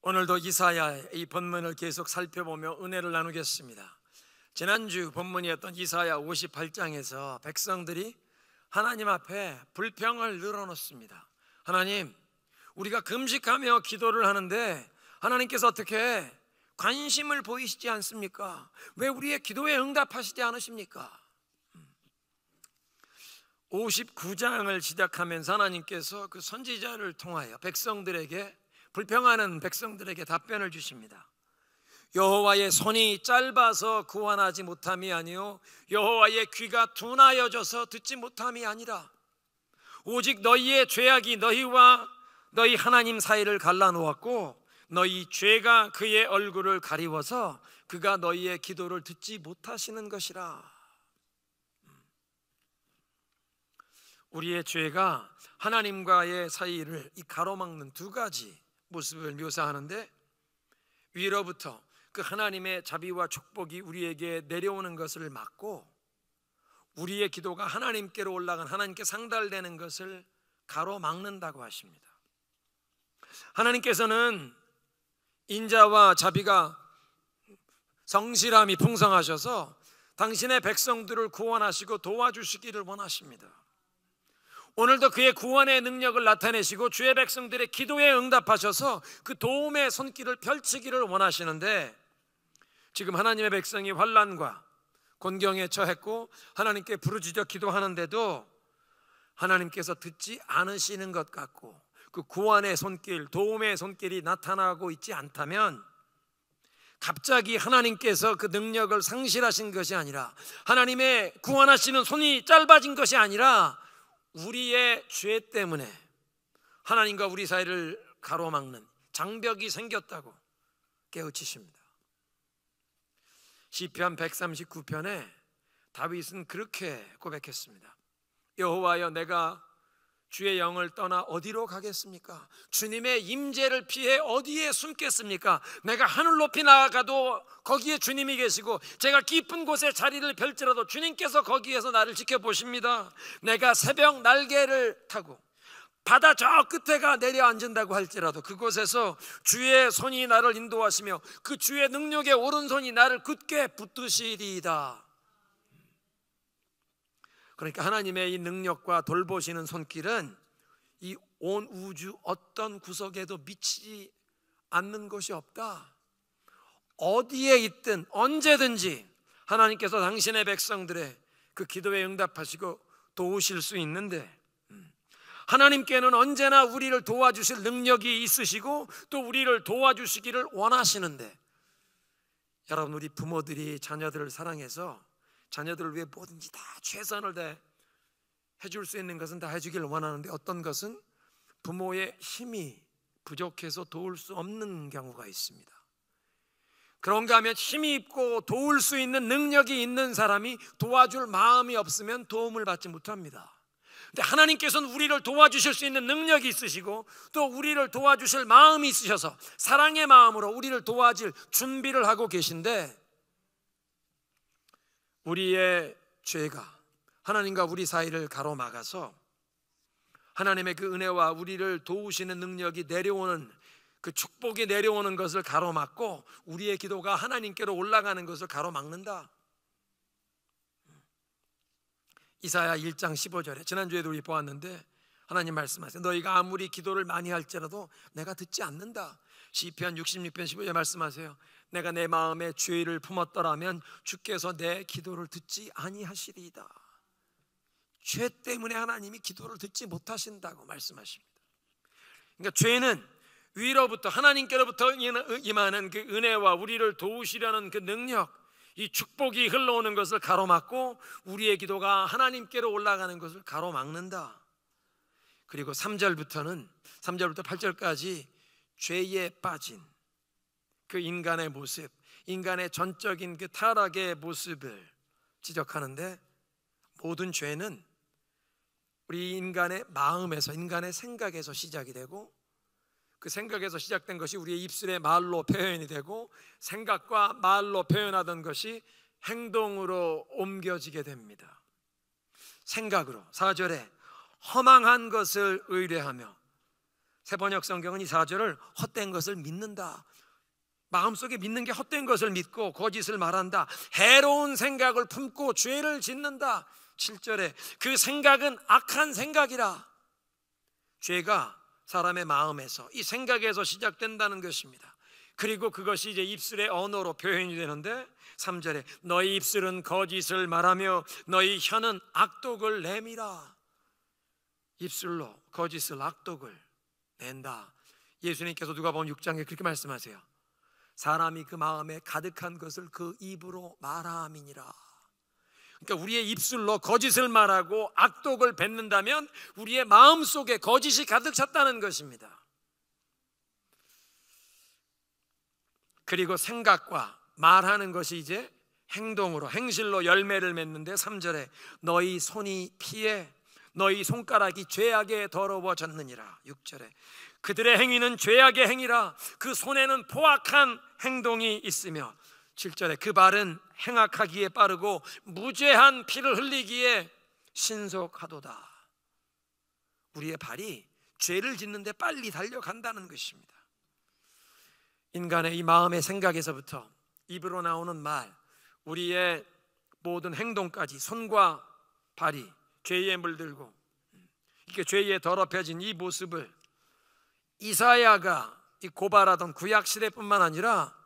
오늘도 이사야의 이 본문을 계속 살펴보며 은혜를 나누겠습니다. 지난주 본문이었던 이사야 58장에서 백성들이 하나님 앞에 불평을 늘어놓습니다. 하나님, 우리가 금식하며 기도를 하는데 하나님께서 어떻게 관심을 보이시지 않습니까? 왜 우리의 기도에 응답하시지 않으십니까? 59장을 시작하면서 하나님께서 그 선지자를 통하여 백성들에게, 불평하는 백성들에게 답변을 주십니다. 여호와의 손이 짧아서 구원하지 못함이 아니요 여호와의 귀가 둔하여져서 듣지 못함이 아니라 오직 너희의 죄악이 너희와 너희 하나님 사이를 갈라놓았고 너희 죄가 그의 얼굴을 가리워서 그가 너희의 기도를 듣지 못하시는 것이라. 우리의 죄가 하나님과의 사이를 이 가로막는 두 가지 모습을 묘사하는데, 위로부터 그 하나님의 자비와 축복이 우리에게 내려오는 것을 막고 우리의 기도가 하나님께로 올라간, 하나님께 상달되는 것을 가로막는다고 하십니다. 하나님께서는 인자와 자비가 성실함이 풍성하셔서 당신의 백성들을 구원하시고 도와주시기를 원하십니다. 오늘도 그의 구원의 능력을 나타내시고 주의 백성들의 기도에 응답하셔서 그 도움의 손길을 펼치기를 원하시는데, 지금 하나님의 백성이 환난과 곤경에 처했고 하나님께 부르짖어 기도하는데도 하나님께서 듣지 않으시는 것 같고 그 구원의 손길, 도움의 손길이 나타나고 있지 않다면, 갑자기 하나님께서 그 능력을 상실하신 것이 아니라, 하나님의 구원하시는 손이 짧아진 것이 아니라 우리의 죄 때문에 하나님과 우리 사이를 가로막는 장벽이 생겼다고 깨우치십니다. 시편 139편에 다윗은 그렇게 고백했습니다. 여호와여, 내가 주의 영을 떠나 어디로 가겠습니까? 주님의 임재를 피해 어디에 숨겠습니까? 내가 하늘 높이 나아가도 거기에 주님이 계시고, 제가 깊은 곳에 자리를 펼지라도 주님께서 거기에서 나를 지켜보십니다. 내가 새벽 날개를 타고 바다 저 끝에가 내려앉는다고 할지라도 그곳에서 주의 손이 나를 인도하시며 그 주의 능력의 오른손이 나를 굳게 붙드시리이다. 그러니까 하나님의 이 능력과 돌보시는 손길은 이 온 우주 어떤 구석에도 미치지 않는 곳이 없다. 어디에 있든 언제든지 하나님께서 당신의 백성들의 그 기도에 응답하시고 도우실 수 있는데, 하나님께는 언제나 우리를 도와주실 능력이 있으시고 또 우리를 도와주시기를 원하시는데, 여러분, 우리 부모들이 자녀들을 사랑해서 자녀들을 위해 뭐든지 다 최선을 다해 해줄 수 있는 것은 다 해주기를 원하는데, 어떤 것은 부모의 힘이 부족해서 도울 수 없는 경우가 있습니다. 그런가 하면 힘이 있고 도울 수 있는 능력이 있는 사람이 도와줄 마음이 없으면 도움을 받지 못합니다. 근데 하나님께서는 우리를 도와주실 수 있는 능력이 있으시고 또 우리를 도와주실 마음이 있으셔서 사랑의 마음으로 우리를 도와줄 준비를 하고 계신데, 우리의 죄가 하나님과 우리 사이를 가로막아서 하나님의 그 은혜와 우리를 도우시는 능력이 내려오는, 그 축복이 내려오는 것을 가로막고 우리의 기도가 하나님께로 올라가는 것을 가로막는다. 이사야 1장 15절에 지난주에도 우리 보았는데 하나님 말씀하세요. 너희가 아무리 기도를 많이 할지라도 내가 듣지 않는다. 시편 66편 15절에 말씀하세요. 내가 내 마음에 죄를 품었더라면 주께서 내 기도를 듣지 아니하시리이다. 죄 때문에 하나님이 기도를 듣지 못하신다고 말씀하십니다. 그러니까 죄는 위로부터, 하나님께로부터 임하는 그 은혜와 우리를 도우시려는 그 능력, 이 축복이 흘러오는 것을 가로막고 우리의 기도가 하나님께로 올라가는 것을 가로막는다. 그리고 3절부터 8절까지 죄에 빠진 그 인간의 모습, 인간의 전적인 그 타락의 모습을 지적하는데, 모든 죄는 우리 인간의 마음에서, 인간의 생각에서 시작이 되고, 그 생각에서 시작된 것이 우리의 입술의 말로 표현이 되고, 생각과 말로 표현하던 것이 행동으로 옮겨지게 됩니다. 생각으로, 4절에 허망한 것을 의뢰하며 새번역 성경은 이 4절을 헛된 것을 믿는다, 마음속에 믿는 게 헛된 것을 믿고 거짓을 말한다, 해로운 생각을 품고 죄를 짓는다. 7절에 그 생각은 악한 생각이라. 죄가 사람의 마음에서, 이 생각에서 시작된다는 것입니다. 그리고 그것이 이제 입술의 언어로 표현이 되는데 3절에 너희 입술은 거짓을 말하며 너희 혀는 악독을 내밀어. 입술로 거짓을, 악독을 낸다. 예수님께서 누가복음 6장에 그렇게 말씀하세요. 사람이 그 마음에 가득한 것을 그 입으로 말함이니라. 그러니까 우리의 입술로 거짓을 말하고 악독을 뱉는다면 우리의 마음속에 거짓이 가득 찼다는 것입니다. 그리고 생각과 말하는 것이 이제 행동으로, 행실로 열매를 맺는데 3절에 너희 손이 피해 너희 손가락이 죄악에 더러워졌느니라. 6절에 그들의 행위는 죄악의 행위라. 그 손에는 포악한 행동이 있으며 7절에 그 발은 행악하기에 빠르고 무죄한 피를 흘리기에 신속하도다. 우리의 발이 죄를 짓는데 빨리 달려간다는 것입니다. 인간의 이 마음의 생각에서부터 입으로 나오는 말, 우리의 모든 행동까지 손과 발이 죄에 물들고 이렇게 죄에 더럽혀진 이 모습을 이사야가 고발하던 구약 시대뿐만 아니라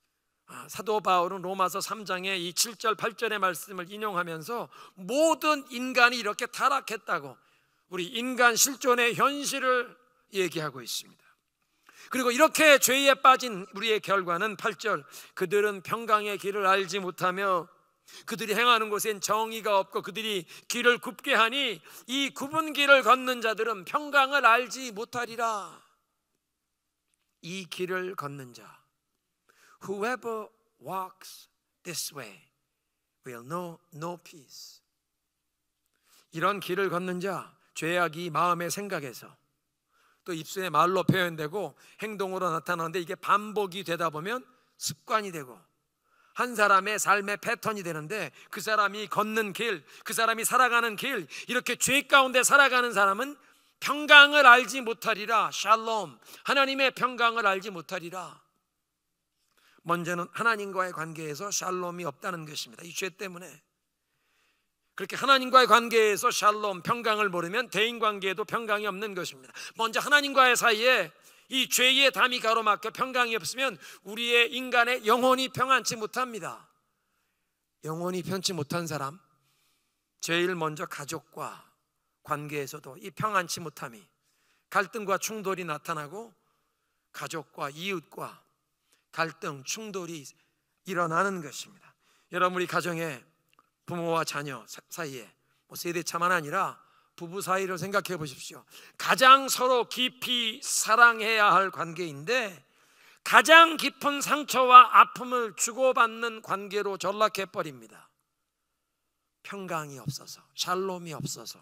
사도 바울은 로마서 3장의 이 7절 8절의 말씀을 인용하면서 모든 인간이 이렇게 타락했다고, 우리 인간 실존의 현실을 얘기하고 있습니다. 그리고 이렇게 죄에 빠진 우리의 결과는 8절 그들은 평강의 길을 알지 못하며 그들이 행하는 곳엔 정의가 없고 그들이 길을 굽게 하니 이 굽은 길을 걷는 자들은 평강을 알지 못하리라. 이 길을 걷는 자, Whoever walks this way will know no peace. 이런 길을 걷는 자, 죄악이 마음의 생각에서 또 입술의 말로 표현되고 행동으로 나타나는데 이게 반복이 되다 보면 습관이 되고 한 사람의 삶의 패턴이 되는데 그 사람이 걷는 길, 그 사람이 살아가는 길, 이렇게 죄 가운데 살아가는 사람은 평강을 알지 못하리라. 샬롬, 하나님의 평강을 알지 못하리라. 먼저는 하나님과의 관계에서 샬롬이 없다는 것입니다. 이 죄 때문에. 그렇게 하나님과의 관계에서 샬롬, 평강을 모르면 대인관계에도 평강이 없는 것입니다. 먼저 하나님과의 사이에 이 죄의 담이 가로막혀 평강이 없으면 우리의 인간의 영혼이 평안치 못합니다. 영혼이 편치 못한 사람, 제일 먼저 가족과 관계에서도 이 평안치 못함이, 갈등과 충돌이 나타나고 가족과 이웃과 갈등, 충돌이 일어나는 것입니다. 여러분, 우리 가정에 부모와 자녀 사이에 세대차만 아니라 부부 사이를 생각해 보십시오. 가장 서로 깊이 사랑해야 할 관계인데 가장 깊은 상처와 아픔을 주고받는 관계로 전락해 버립니다. 평강이 없어서, 샬롬이 없어서.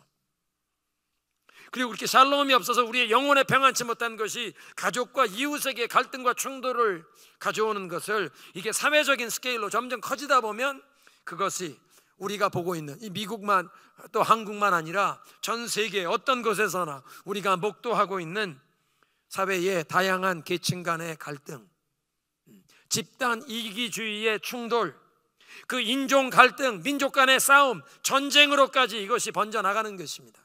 그리고 그렇게 샬롬이 없어서 우리의 영혼에 평안치 못한 것이 가족과 이웃에게 갈등과 충돌을 가져오는 것을, 이게 사회적인 스케일로 점점 커지다 보면 그것이 우리가 보고 있는 이 미국만 또 한국만 아니라 전 세계 어떤 곳에서나 우리가 목도하고 있는 사회의 다양한 계층 간의 갈등, 집단 이기주의의 충돌, 그 인종 갈등, 민족 간의 싸움, 전쟁으로까지 이것이 번져나가는 것입니다.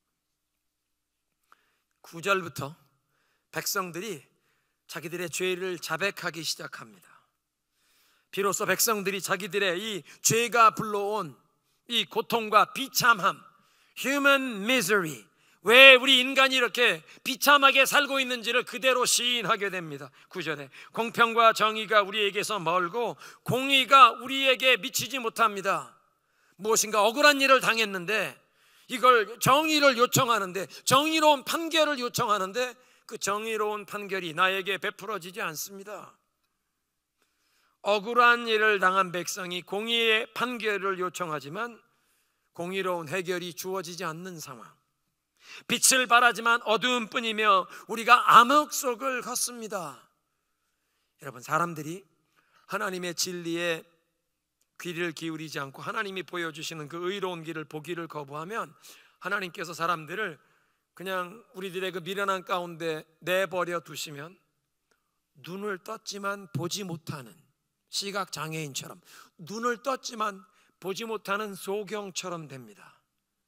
9절부터 백성들이 자기들의 죄를 자백하기 시작합니다. 비로소 백성들이 자기들의 이 죄가 불러온 이 고통과 비참함, human misery, 왜 우리 인간이 이렇게 비참하게 살고 있는지를 그대로 시인하게 됩니다. 9절에 공평과 정의가 우리에게서 멀고 공의가 우리에게 미치지 못합니다. 무엇인가 억울한 일을 당했는데 이걸 정의를 요청하는데, 정의로운 판결을 요청하는데 그 정의로운 판결이 나에게 베풀어지지 않습니다. 억울한 일을 당한 백성이 공의의 판결을 요청하지만 공의로운 해결이 주어지지 않는 상황, 빛을 발하지만 어두움뿐이며 우리가 암흑 속을 걷습니다. 여러분, 사람들이 하나님의 진리에 귀를 기울이지 않고 하나님이 보여주시는 그 의로운 길을 보기를 거부하면 하나님께서 사람들을 그냥 우리들의 그 미련한 가운데 내버려 두시면 눈을 떴지만 보지 못하는 시각장애인처럼, 눈을 떴지만 보지 못하는 소경처럼 됩니다.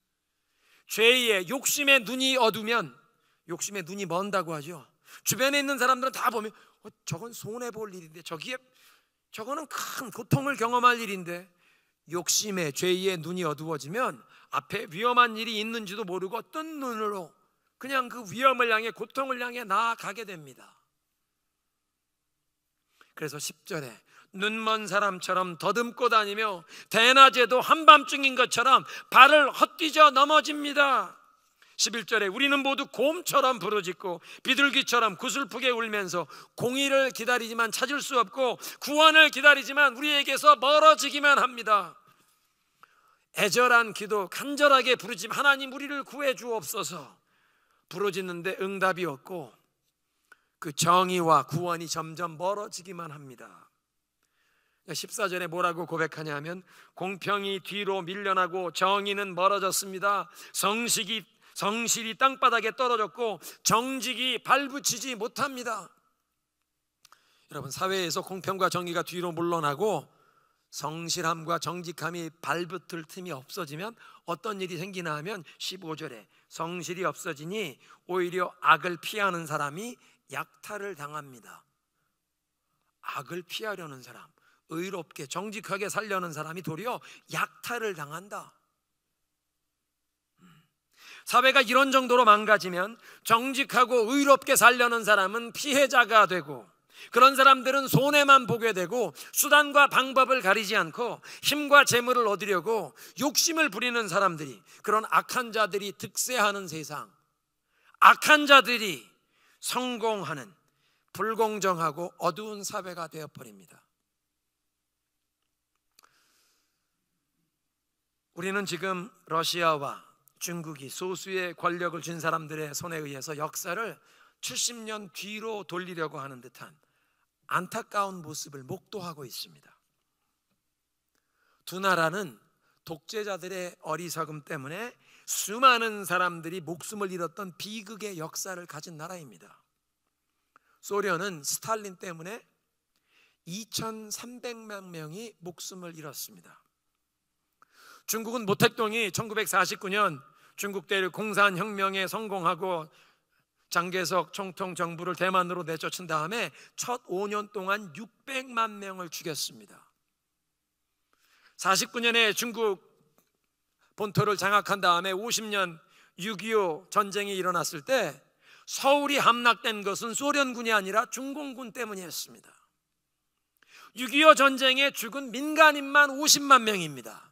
죄의 욕심의 눈이 어두면, 욕심의 눈이 먼다고 하죠. 주변에 있는 사람들은 다 보면 저건 손해볼 일인데, 저거는 큰 고통을 경험할 일인데, 욕심의 죄의 눈이 어두워지면 앞에 위험한 일이 있는지도 모르고 뜬 눈으로 그냥 그 위험을 향해, 고통을 향해 나아가게 됩니다. 그래서 10절에 눈먼 사람처럼 더듬고 다니며 대낮에도 한밤중인 것처럼 발을 헛디뎌 넘어집니다. 11절에 우리는 모두 곰처럼 부르짖고 비둘기처럼 구슬프게 울면서 공의를 기다리지만 찾을 수 없고 구원을 기다리지만 우리에게서 멀어지기만 합니다. 애절한 기도, 간절하게 부르짖, 하나님 우리를 구해 주옵소서 부르짖는데 응답이 없고 그 정의와 구원이 점점 멀어지기만 합니다. 14절에 뭐라고 고백하냐면 공평이 뒤로 밀려나고 정의는 멀어졌습니다. 성실이 땅바닥에 떨어졌고 정직이 발붙이지 못합니다. 여러분, 사회에서 공평과 정의가 뒤로 물러나고 성실함과 정직함이 발붙을 틈이 없어지면 어떤 일이 생기나 하면 15절에 성실이 없어지니 오히려 악을 피하는 사람이 약탈을 당합니다. 악을 피하려는 사람, 의롭게 정직하게 살려는 사람이 도리어 약탈을 당한다. 사회가 이런 정도로 망가지면 정직하고 의롭게 살려는 사람은 피해자가 되고, 그런 사람들은 손해만 보게 되고 수단과 방법을 가리지 않고 힘과 재물을 얻으려고 욕심을 부리는 사람들이, 그런 악한 자들이 득세하는 세상, 악한 자들이 성공하는 불공정하고 어두운 사회가 되어버립니다. 우리는 지금 러시아와 중국이 소수의 권력을 쥔 사람들의 손에 의해서 역사를 70년 뒤로 돌리려고 하는 듯한 안타까운 모습을 목도하고 있습니다. 두 나라는 독재자들의 어리석음 때문에 수많은 사람들이 목숨을 잃었던 비극의 역사를 가진 나라입니다. 소련은 스탈린 때문에 2,300만 명이 목숨을 잃었습니다. 중국은 모택동이 1949년 중국 대륙 공산혁명에 성공하고 장개석 총통 정부를 대만으로 내쫓은 다음에 첫 5년 동안 600만 명을 죽였습니다. 49년에 중국 본토를 장악한 다음에 50년 6.25 전쟁이 일어났을 때 서울이 함락된 것은 소련군이 아니라 중공군 때문이었습니다. 6.25 전쟁에 죽은 민간인만 50만 명입니다.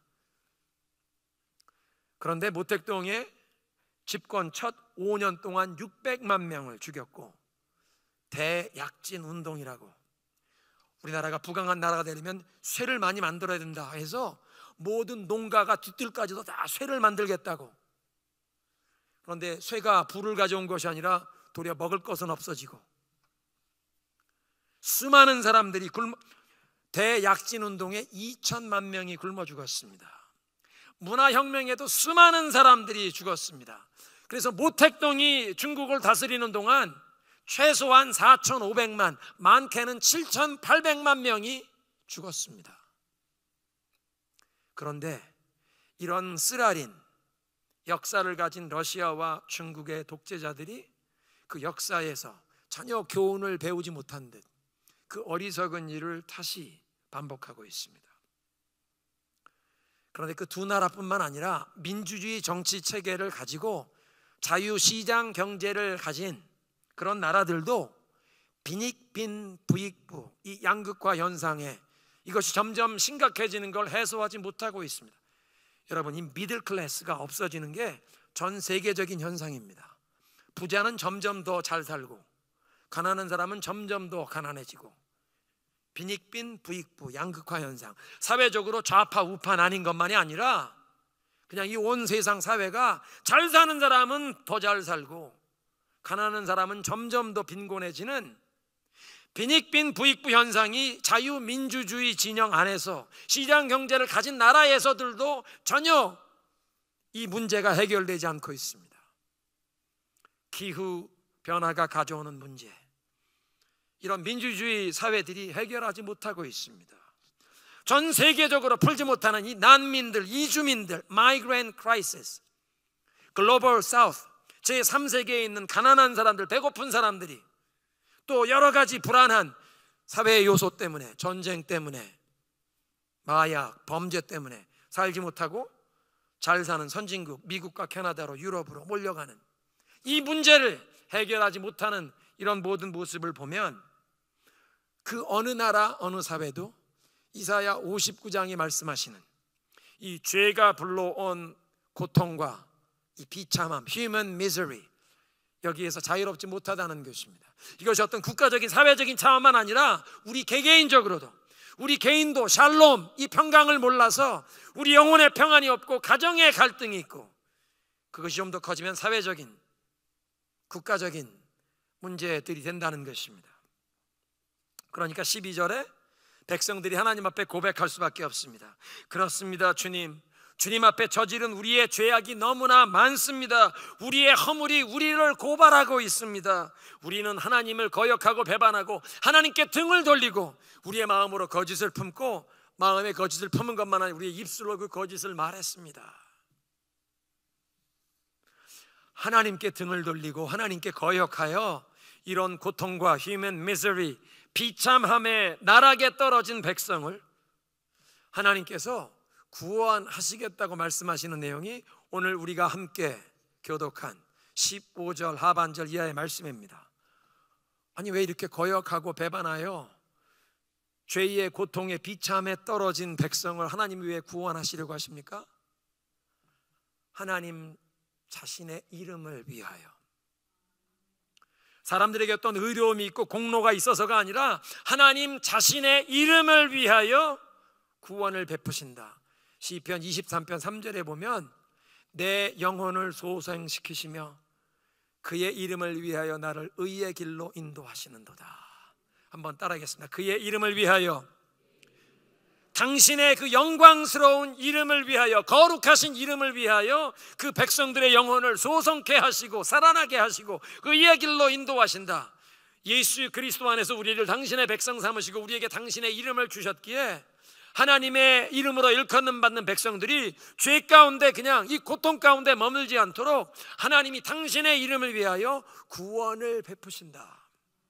그런데 모택동의 집권 첫 5년 동안 600만 명을 죽였고, 대약진 운동이라고, 우리나라가 부강한 나라가 되려면 쇠를 많이 만들어야 된다 해서 모든 농가가 뒤뜰까지도 다 쇠를 만들겠다고. 그런데 쇠가 불을 가져온 것이 아니라 도리어 먹을 것은 없어지고, 수많은 사람들이 대약진 운동에 2천만 명이 굶어 죽었습니다. 문화혁명에도 수많은 사람들이 죽었습니다. 그래서 모택동이 중국을 다스리는 동안 최소한 4,500만, 많게는 7,800만 명이 죽었습니다. 그런데 이런 쓰라린 역사를 가진 러시아와 중국의 독재자들이 그 역사에서 전혀 교훈을 배우지 못한 듯 그 어리석은 일을 다시 반복하고 있습니다. 그런데 그 두 나라뿐만 아니라 민주주의 정치 체계를 가지고 자유시장 경제를 가진 그런 나라들도 빈익빈 부익부, 이 양극화 현상에 이것이 점점 심각해지는 걸 해소하지 못하고 있습니다. 여러분, 이 미들 클래스가 없어지는 게 전 세계적인 현상입니다. 부자는 점점 더 잘 살고 가난한 사람은 점점 더 가난해지고, 빈익빈 부익부, 양극화 현상, 사회적으로 좌파 우파 나뉜 것만이 아니라 그냥 이 온 세상 사회가 잘 사는 사람은 더 잘 살고 가난한 사람은 점점 더 빈곤해지는 빈익빈 부익부 현상이 자유민주주의 진영 안에서 시장 경제를 가진 나라에서들도 전혀 이 문제가 해결되지 않고 있습니다. 기후 변화가 가져오는 문제, 이런 민주주의 사회들이 해결하지 못하고 있습니다. 전 세계적으로 풀지 못하는 이 난민들, 이주민들, Migrant Crisis, 글로벌 사우스, 제3세계에 있는 가난한 사람들, 배고픈 사람들이 또 여러 가지 불안한 사회의 요소 때문에, 전쟁 때문에, 마약, 범죄 때문에 살지 못하고 잘 사는 선진국, 미국과 캐나다로, 유럽으로 몰려가는 이 문제를 해결하지 못하는 이런 모든 모습을 보면 그 어느 나라, 어느 사회도 이사야 59장이 말씀하시는 이 죄가 불러온 고통과 이 비참함, human misery, 여기에서 자유롭지 못하다는 것입니다. 이것이 어떤 국가적인 사회적인 차원만 아니라 우리 개개인적으로도, 우리 개인도 샬롬, 이 평강을 몰라서 우리 영혼의 평안이 없고 가정의 갈등이 있고, 그것이 좀 더 커지면 사회적인, 국가적인 문제들이 된다는 것입니다. 그러니까 12절에 백성들이 하나님 앞에 고백할 수밖에 없습니다. 그렇습니다, 주님. 주님 앞에 저지른 우리의 죄악이 너무나 많습니다. 우리의 허물이 우리를 고발하고 있습니다. 우리는 하나님을 거역하고 배반하고 하나님께 등을 돌리고 우리의 마음으로 거짓을 품고, 마음에 거짓을 품은 것만 아니라 우리의 입술로 그 거짓을 말했습니다. 하나님께 등을 돌리고 하나님께 거역하여 이런 고통과 human misery, 비참함에 나락에 떨어진 백성을 하나님께서 구원하시겠다고 말씀하시는 내용이 오늘 우리가 함께 교독한 15절 하반절 이하의 말씀입니다. 아니, 왜 이렇게 거역하고 배반하여 죄의 고통에 비참에 떨어진 백성을 하나님이 왜 구원하시려고 하십니까? 하나님 자신의 이름을 위하여, 사람들에게 어떤 의로움이 있고 공로가 있어서가 아니라 하나님 자신의 이름을 위하여 구원을 베푸신다. 시편 23편 3절에 보면 내 영혼을 소생시키시며 그의 이름을 위하여 나를 의의 길로 인도하시는도다. 한번 따라하겠습니다. 그의 이름을 위하여, 당신의 그 영광스러운 이름을 위하여, 거룩하신 이름을 위하여 그 백성들의 영혼을 소성케 하시고 살아나게 하시고 의의 길로 인도하신다. 예수 그리스도 안에서 우리를 당신의 백성 삼으시고 우리에게 당신의 이름을 주셨기에 하나님의 이름으로 일컫는 받는 백성들이 죄 가운데, 그냥 이 고통 가운데 머물지 않도록 하나님이 당신의 이름을 위하여 구원을 베푸신다.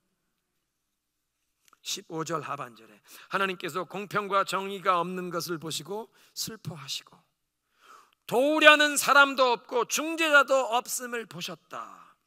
15절 하반절에 하나님께서 공평과 정의가 없는 것을 보시고 슬퍼하시고 도우려는 사람도 없고 중재자도 없음을 보셨다.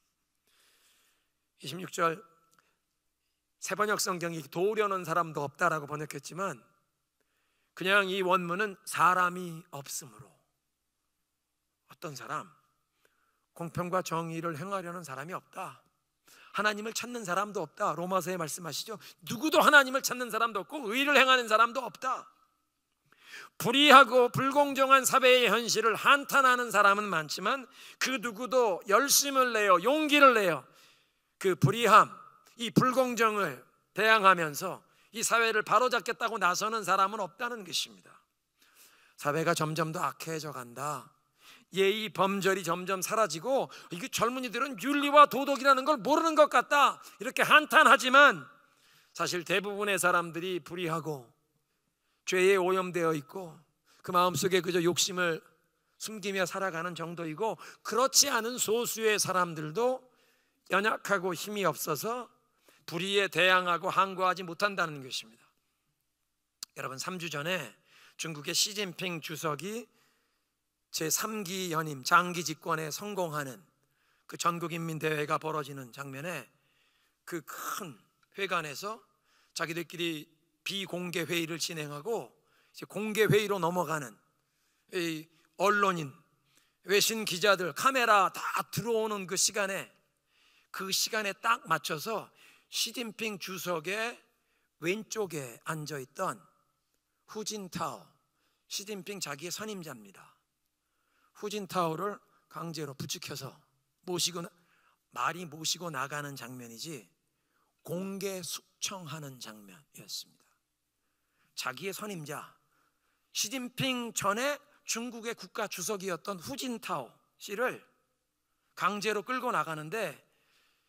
26절 새번역 성경이 도우려는 사람도 없다라고 번역했지만 그냥 이 원문은 사람이 없으므로, 어떤 사람, 공평과 정의를 행하려는 사람이 없다, 하나님을 찾는 사람도 없다. 로마서에 말씀하시죠. 누구도 하나님을 찾는 사람도 없고 의를 행하는 사람도 없다. 불의하고 불공정한 사회의 현실을 한탄하는 사람은 많지만 그 누구도 열심을 내어 용기를 내어 그 불의함, 이 불공정을 대항하면서 이 사회를 바로잡겠다고 나서는 사람은 없다는 것입니다. 사회가 점점 더 악해져 간다. 예의 범절이 점점 사라지고 이게 젊은이들은 윤리와 도덕이라는 걸 모르는 것 같다, 이렇게 한탄하지만 사실 대부분의 사람들이 불의하고 죄에 오염되어 있고 그 마음속에 그저 욕심을 숨기며 살아가는 정도이고, 그렇지 않은 소수의 사람들도 연약하고 힘이 없어서 불의에 대항하고 항거하지 못한다는 것입니다. 여러분, 3주 전에 중국의 시진핑 주석이 제3기 연임 장기 집권에 성공하는 그 전국인민대회가 벌어지는 장면에 그 큰 회관에서 자기들끼리 비공개 회의를 진행하고 이제 공개 회의로 넘어가는 이 언론인, 외신 기자들, 카메라 다 들어오는 그 시간에 딱 맞춰서 시진핑 주석의 왼쪽에 앉아있던 후진타오, 시진핑 자기의 선임자입니다. 후진타오를 강제로 부축해서 모시고 나가는 장면이지 공개 숙청하는 장면이었습니다. 자기의 선임자, 시진핑 전에 중국의 국가 주석이었던 후진타오 씨를 강제로 끌고 나가는데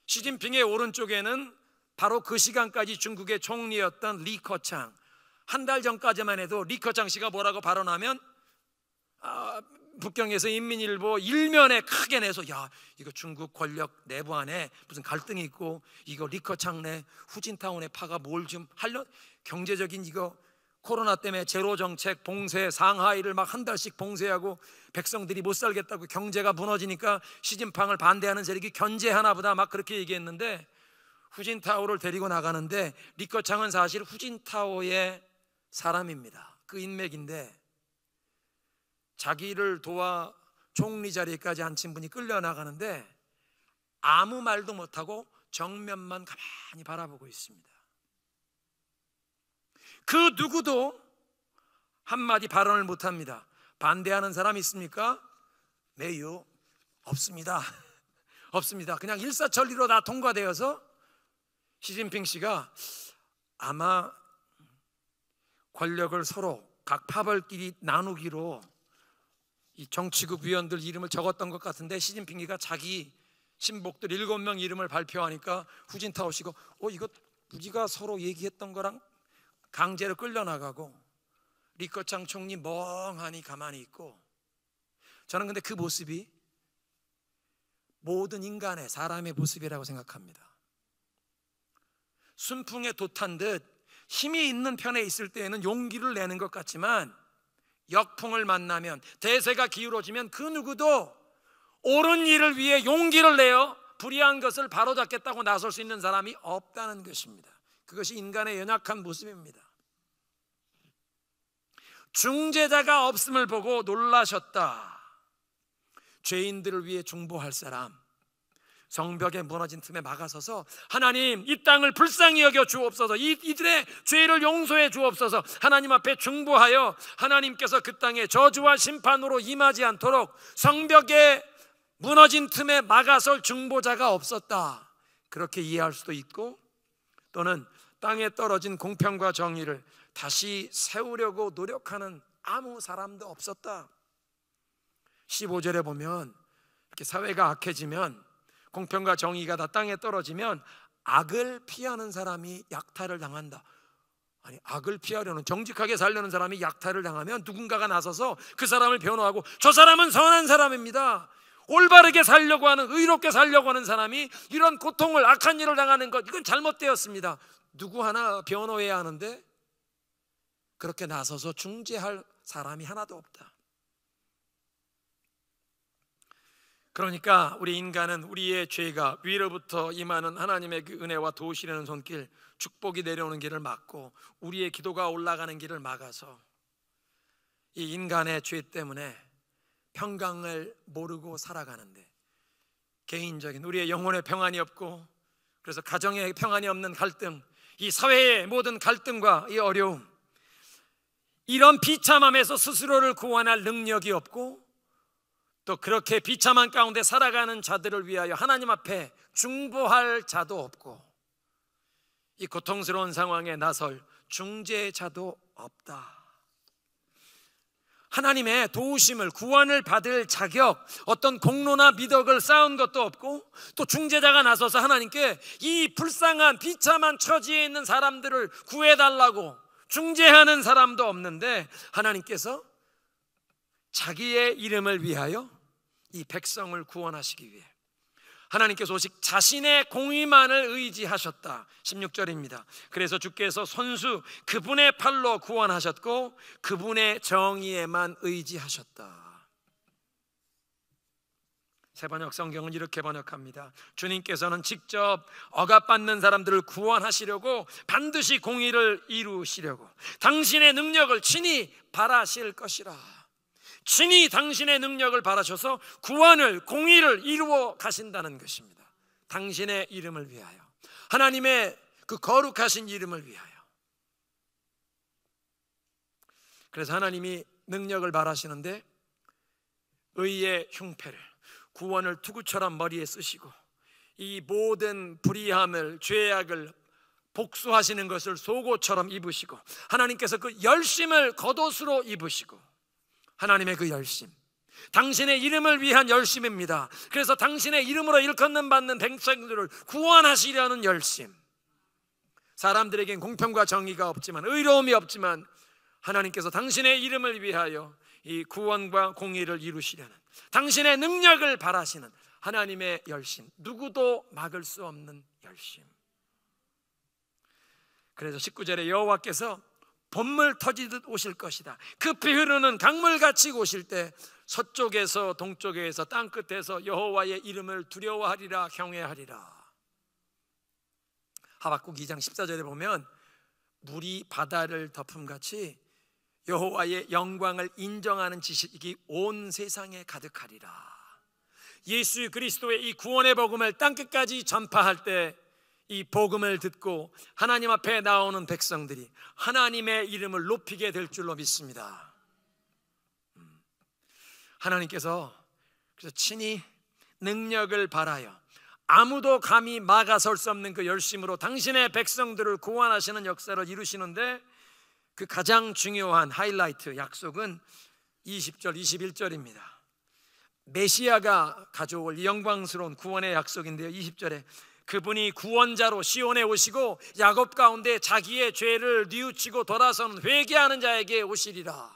시진핑의 오른쪽에는 바로 그 시간까지 중국의 총리였던 리커창. 한 달 전까지만 해도 리커창 씨가 뭐라고 발언하면 북경에서 인민일보 일면에 크게 내서 야, 이거 중국 권력 내부 안에 무슨 갈등이 있고 이거 리커창 내 후진타운에 파가 뭘 좀 하려, 경제적인 이거 코로나 때문에 제로 정책 봉쇄, 상하이를 막 한 달씩 봉쇄하고 백성들이 못 살겠다고 경제가 무너지니까 시진핑을 반대하는 세력이 견제하나 보다 막 그렇게 얘기했는데, 후진타오를 데리고 나가는데 리커창은 사실 후진타오의 사람입니다. 그 인맥인데 자기를 도와 총리 자리까지 앉힌 분이 끌려나가는데 아무 말도 못하고 정면만 가만히 바라보고 있습니다. 그 누구도 한마디 발언을 못합니다. 반대하는 사람 있습니까? 매우 없습니다. 없습니다. 그냥 일사천리로 다 통과되어서 시진핑 씨가 아마 권력을 서로 각 파벌끼리 나누기로 이 정치국 위원들 이름을 적었던 것 같은데, 시진핑이가 자기 신복들 7명 이름을 발표하니까 후진타오 씨가 이거 우리가 서로 얘기했던 거랑 강제로 끌려나가고 리커창 총리 멍하니 가만히 있고, 저는 근데 그 모습이 모든 인간의 사람의 모습이라고 생각합니다. 순풍에 돛한 듯 힘이 있는 편에 있을 때에는 용기를 내는 것 같지만 역풍을 만나면, 대세가 기울어지면 그 누구도 옳은 일을 위해 용기를 내어 불의한 것을 바로잡겠다고 나설 수 있는 사람이 없다는 것입니다. 그것이 인간의 연약한 모습입니다. 중재자가 없음을 보고 놀라셨다. 죄인들을 위해 중보할 사람, 성벽에 무너진 틈에 막아서서 하나님 이 땅을 불쌍히 여겨 주옵소서, 이들의 죄를 용서해 주옵소서, 하나님 앞에 중보하여 하나님께서 그 땅에 저주와 심판으로 임하지 않도록 성벽에 무너진 틈에 막아설 중보자가 없었다. 그렇게 이해할 수도 있고, 또는 땅에 떨어진 공평과 정의를 다시 세우려고 노력하는 아무 사람도 없었다. 15절에 보면 이렇게 사회가 악해지면, 공평과 정의가 다 땅에 떨어지면 악을 피하는 사람이 약탈을 당한다. 아니, 악을 피하려는, 정직하게 살려는 사람이 약탈을 당하면 누군가가 나서서 그 사람을 변호하고 저 사람은 선한 사람입니다, 올바르게 살려고 하는, 의롭게 살려고 하는 사람이 이런 고통을, 악한 일을 당하는 것, 이건 잘못되었습니다. 누구 하나 변호해야 하는데 그렇게 나서서 중재할 사람이 하나도 없다. 그러니까 우리 인간은 우리의 죄가 위로부터 임하는 하나님의 그 은혜와 도우시려는 손길, 축복이 내려오는 길을 막고 우리의 기도가 올라가는 길을 막아서 이 인간의 죄 때문에 평강을 모르고 살아가는데, 개인적인 우리의 영혼의 평안이 없고, 그래서 가정의 평안이 없는 갈등, 이 사회의 모든 갈등과 이 어려움, 이런 비참함에서 스스로를 구원할 능력이 없고, 또 그렇게 비참한 가운데 살아가는 자들을 위하여 하나님 앞에 중보할 자도 없고, 이 고통스러운 상황에 나설 중재자도 없다. 하나님의 도우심을, 구원을 받을 자격, 어떤 공로나 미덕을 쌓은 것도 없고, 또 중재자가 나서서 하나님께 이 불쌍한 비참한 처지에 있는 사람들을 구해달라고 중재하는 사람도 없는데, 하나님께서 자기의 이름을 위하여 이 백성을 구원하시기 위해 하나님께서 오직 자신의 공의만을 의지하셨다. 16절입니다. 그래서 주께서 손수 그분의 팔로 구원하셨고 그분의 정의에만 의지하셨다. 새번역 성경은 이렇게 번역합니다. 주님께서는 직접 억압받는 사람들을 구원하시려고, 반드시 공의를 이루시려고 당신의 능력을 친히 발하실 것이라. 친히 당신의 능력을 발하셔서 구원을, 공의를 이루어 가신다는 것입니다. 당신의 이름을 위하여, 하나님의 그 거룩하신 이름을 위하여. 그래서 하나님이 능력을 발하시는데 의의 흉패를, 구원을 투구처럼 머리에 쓰시고 이 모든 불의함을, 죄악을 복수하시는 것을 속옷처럼 입으시고, 하나님께서 그 열심을 겉옷으로 입으시고, 하나님의 그 열심, 당신의 이름을 위한 열심입니다. 그래서 당신의 이름으로 일컫는 받는 백성들을 구원하시려는 열심. 사람들에겐 공평과 정의가 없지만, 의로움이 없지만 하나님께서 당신의 이름을 위하여 이 구원과 공의를 이루시려는 당신의 능력을 바라시는 하나님의 열심, 누구도 막을 수 없는 열심. 그래서 19절에 여호와께서 봇물 터지듯 오실 것이다. 급히 흐르는 강물같이 오실 때 서쪽에서 동쪽에서 땅끝에서 여호와의 이름을 두려워하리라, 경외하리라. 하박국 2장 14절에 보면 물이 바다를 덮음같이 여호와의 영광을 인정하는 지식이 온 세상에 가득하리라. 예수 그리스도의 이 구원의 복음을 땅끝까지 전파할 때 이 복음을 듣고 하나님 앞에 나오는 백성들이 하나님의 이름을 높이게 될 줄로 믿습니다. 하나님께서 그래서 친히 능력을 발하여 아무도 감히 막아설 수 없는 그 열심으로 당신의 백성들을 구원하시는 역사를 이루시는데, 그 가장 중요한 하이라이트 약속은 20절 21절입니다 메시아가 가져올 이 영광스러운 구원의 약속인데요, 20절에 그분이 구원자로 시온에 오시고 야곱 가운데 자기의 죄를 뉘우치고 돌아서는 회개하는 자에게 오시리라.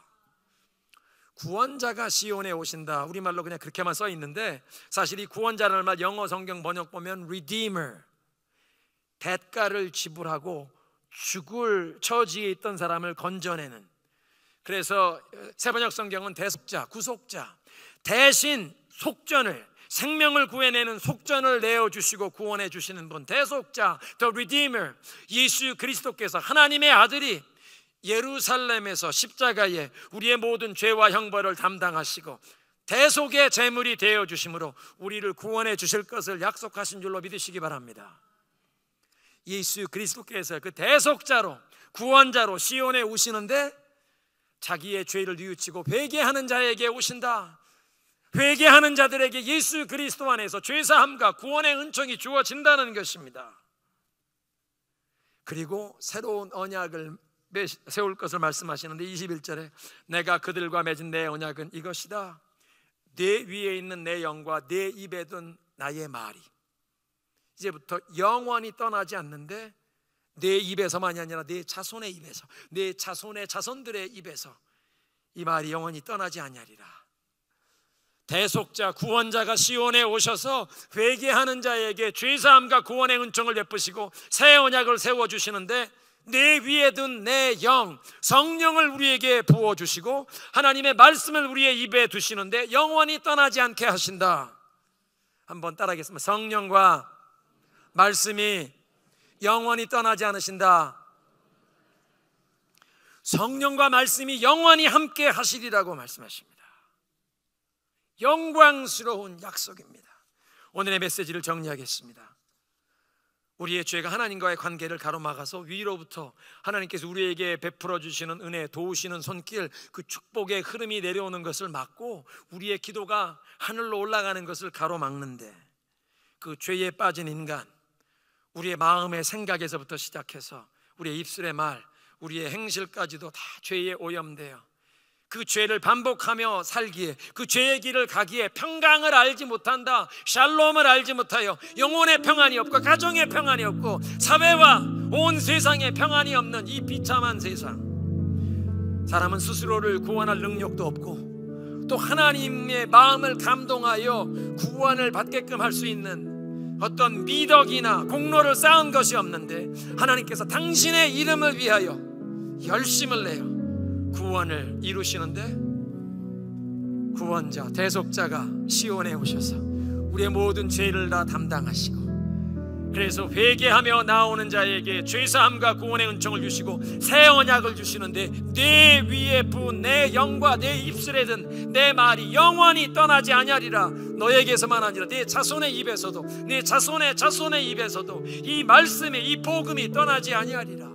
구원자가 시온에 오신다. 우리말로 그냥 그렇게만 써 있는데 사실 이 구원자라는 말 영어 성경 번역 보면 Redeemer, 대가를 지불하고 죽을 처지에 있던 사람을 건져내는. 그래서 세번역 성경은 대속자, 구속자, 대신 속전을, 생명을 구해내는 속전을 내어주시고 구원해 주시는 분, 대속자, The Redeemer. 예수 그리스도께서 하나님의 아들이 예루살렘에서 십자가에 우리의 모든 죄와 형벌을 담당하시고 대속의 제물이 되어 주심으로 우리를 구원해 주실 것을 약속하신 줄로 믿으시기 바랍니다. 예수 그리스도께서 그 대속자로, 구원자로 시온에 오시는데 자기의 죄를 뉘우치고 회개하는 자에게 오신다. 회개하는 자들에게 예수 그리스도 안에서 죄사함과 구원의 은총이 주어진다는 것입니다. 그리고 새로운 언약을 세울 것을 말씀하시는데 21절에 내가 그들과 맺은 내 언약은 이것이다. 내 위에 있는 내 영과 내 입에 둔 나의 말이 이제부터 영원히 떠나지 않는데 내 입에서만이 아니라 내 자손의 입에서, 내 자손의 자손들의 입에서 이 말이 영원히 떠나지 아니하리라. 대속자, 구원자가 시온에 오셔서 회개하는 자에게 죄사함과 구원의 은총을 베푸시고 새 언약을 세워주시는데 내 위에 둔 내 영, 성령을 우리에게 부어주시고 하나님의 말씀을 우리의 입에 두시는데 영원히 떠나지 않게 하신다. 한번 따라하겠습니다. 성령과 말씀이 영원히 떠나지 않으신다. 성령과 말씀이 영원히 함께 하시리라고 말씀하십니다. 영광스러운 약속입니다. 오늘의 메시지를 정리하겠습니다. 우리의 죄가 하나님과의 관계를 가로막아서 위로부터 하나님께서 우리에게 베풀어 주시는 은혜, 도우시는 손길, 그 축복의 흐름이 내려오는 것을 막고 우리의 기도가 하늘로 올라가는 것을 가로막는데, 그 죄에 빠진 인간, 우리의 마음의 생각에서부터 시작해서 우리의 입술의 말, 우리의 행실까지도 다 죄에 오염되어 그 죄를 반복하며 살기에, 그 죄의 길을 가기에 평강을 알지 못한다. 샬롬을 알지 못하여 영혼의 평안이 없고 가정의 평안이 없고 사회와 온 세상에 평안이 없는 이 비참한 세상, 사람은 스스로를 구원할 능력도 없고 또 하나님의 마음을 감동하여 구원을 받게끔 할 수 있는 어떤 미덕이나 공로를 쌓은 것이 없는데 하나님께서 당신의 이름을 위하여 열심을 내요 구원을 이루시는데, 구원자, 대속자가 시온에 오셔서 우리의 모든 죄를 다 담당하시고, 그래서 회개하며 나오는 자에게 죄사함과 구원의 은총을 주시고 새 언약을 주시는데 내 위에 부은 내 영과 내 입술에 든 내 말이 영원히 떠나지 아니하리라. 너에게서만 아니라 내 자손의 입에서도, 내 자손의 자손의 입에서도 이 말씀이, 이 복음이 떠나지 아니하리라.